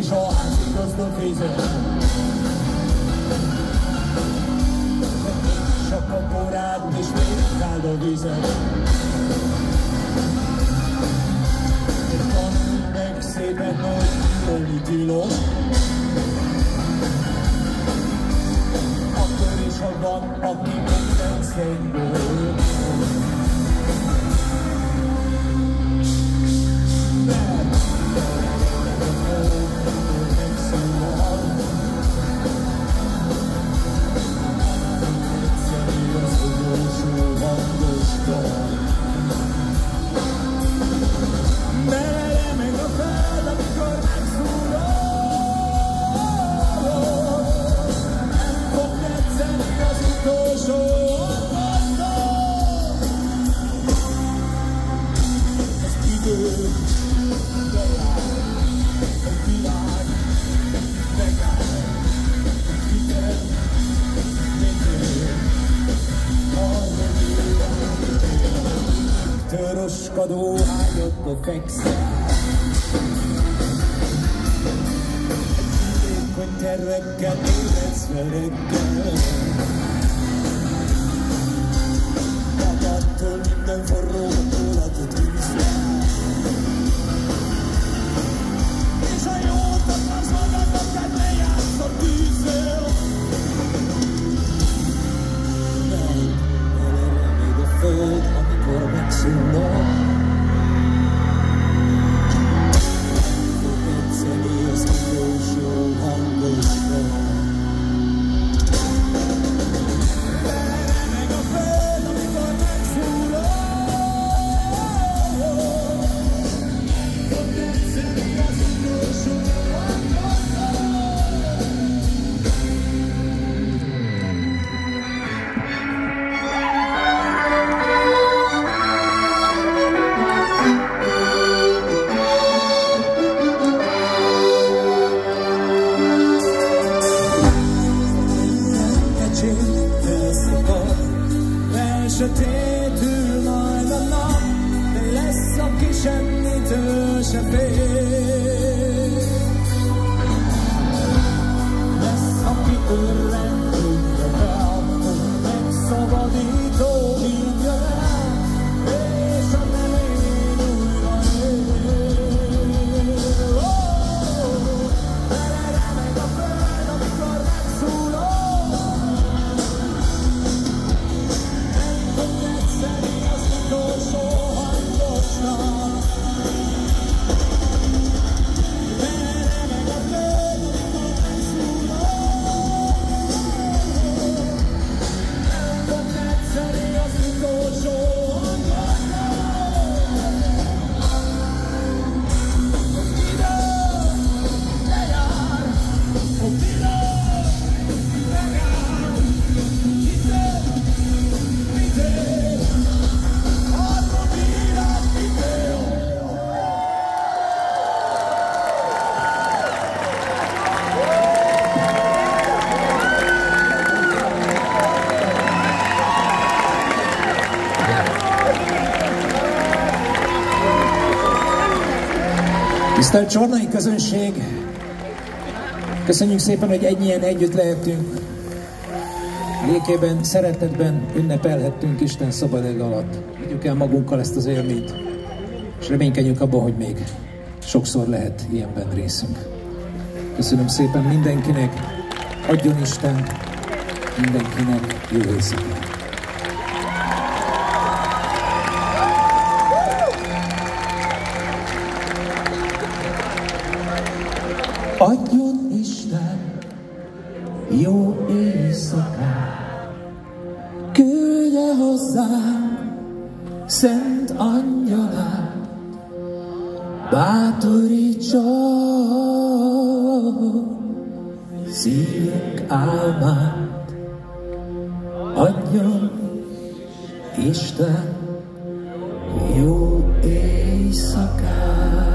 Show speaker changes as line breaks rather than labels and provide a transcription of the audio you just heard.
és a házigazda fizet. Csak a porát és még rád a vizet. Tanulj meg szépen, hogy ülni tilos. Akkor is, ha van, aki minden szegyből. Töröskadó ágyadba fekszel. Vékony tervekkel ébredsz reggel. Magadtól minden forró gondolatotűzzel. És a jót akarsz magadnak, tehát ne játsz a tűzzel. Nem, elerre még a föld, amikor megszólal. Fog egyszerű az utolsó hangosra. Remeg a föld, amikor megszólal. Fog egyszerű az utolsó hangosra. Sötétül majd a nap, de lesz, aki semmitől se fél. Lesz, aki örvendőkre fel, megszabadító hívja el, és a remény újra él. Remeg a föld, amikor megszólal. Tisztelt Csornai közönség! Köszönjük szépen, hogy ennyien együtt lehetünk. Békében, szeretetben ünnepelhettünk Isten szabad ég alatt. Vigyük el magunkkal ezt az élményt, és reménykedjünk abban, hogy még sokszor lehet ilyenben részünk. Köszönöm szépen mindenkinek, adjon Isten mindenkinek jó éjszakát! Adjon Isten jó éjszakát, küldje hozzánk szent angyalát, bátorítsa szívünk álmát. Adjon Isten jó éjszakát.